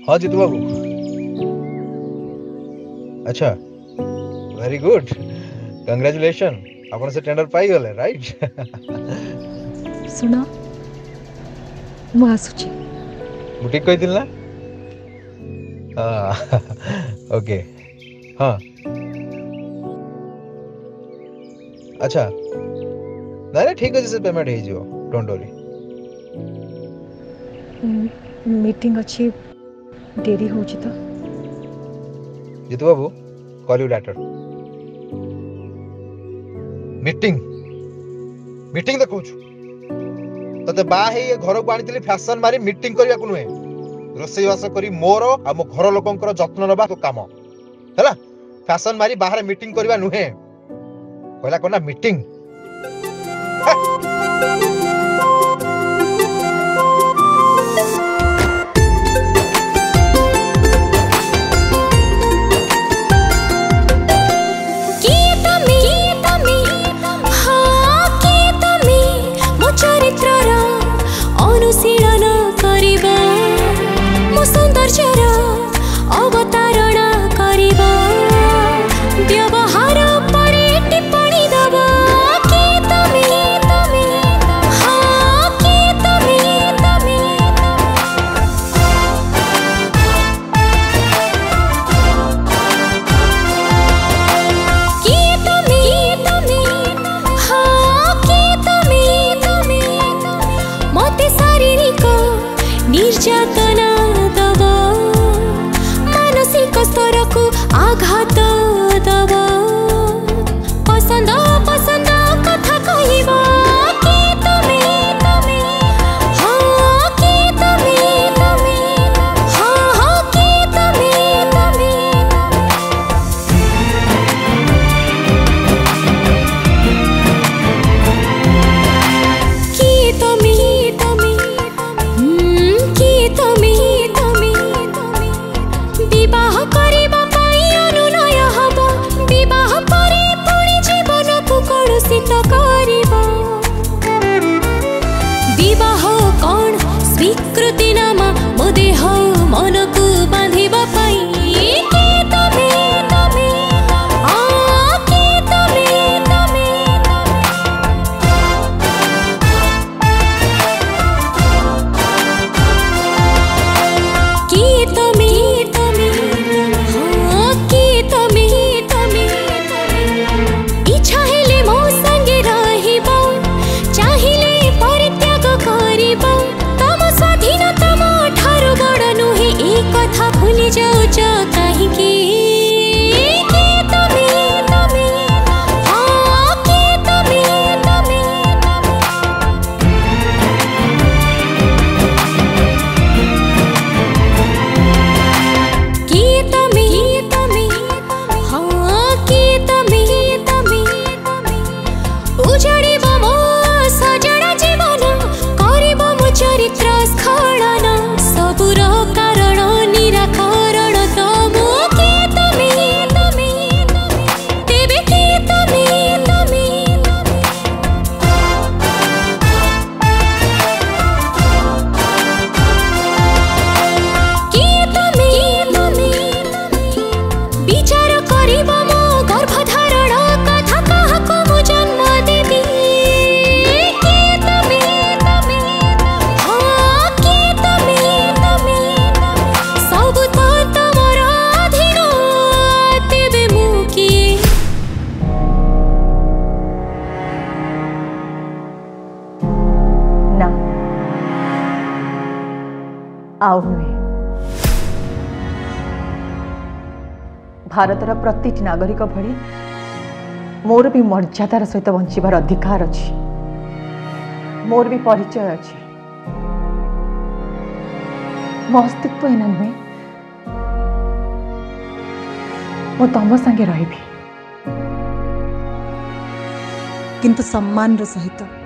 हाँ जीतू बाबू। अच्छा very good congratulation आपन से टेंडर पाई गले राइट। सुना मु आसुची बुटीक कही दिल ना। हाँ ओके हाँ अच्छा ना ठीक अच्छे से पेमेंट हो डोंट वरी। मीटिंग अच्छी डेरी हो तो जीतू बाबू call you later. Meeting meeting देखु तते बा हे घर को आनी फैशन मारी मीटिंग करने को नुहे रोसई बास करी मोर आ मो घर लोकंकर जत्न नबा तो काम हैला फैशन मारी बाहर मीटिंग करवा नुहे कहला कोना मीटिंग। निर्यातना दब मानसिक स्तर को आघात दब पसंद पसंद कथा कहबा के तमे तमे हाँ के तमे तमे हाँ हाँ के तमे तमे के तमे तमे विवाह करिबा पाई अनुनय हब विवाह परे पुणी जीवन को कलुषित करिबा विवाह कौन स्वीकृति नाम मो देह मन को बांधिबा पाई के तमे तमे आ के तमे तमे के तमे इच्छा हेले मो संगे रहिबा चाहिले परित्याग करिबा तम स्वाधीनता मो ठारो बड़ नुहे ए कथा भूली जाउछ काहेकि के तमे तमे हाँ के तमे तमे के तमे तमे हाँ के तमे तमे उजड़िब मो सजड़ा जीवन करिब मो चरित्र स्खलन सबुर कारण निराकरण तमो के तमे तमे तेबे के तमे तमे के तमे तमे विचार करिब मो गर्भधारण कथा काहाको मु जन्म देबी के तमे तमे हाँ के तमे तमे सब तो तमर अधीन तेबे मु किए ना आउ नुहे भारतर प्रति नागरिक भली मोर भी मर्यादार सहित बंचार अधिकार अच्छी मोर भी परिचय अच्छी मो अस्तित्व एना नुहे मो तम संगे रही किंतु सम्मान सहित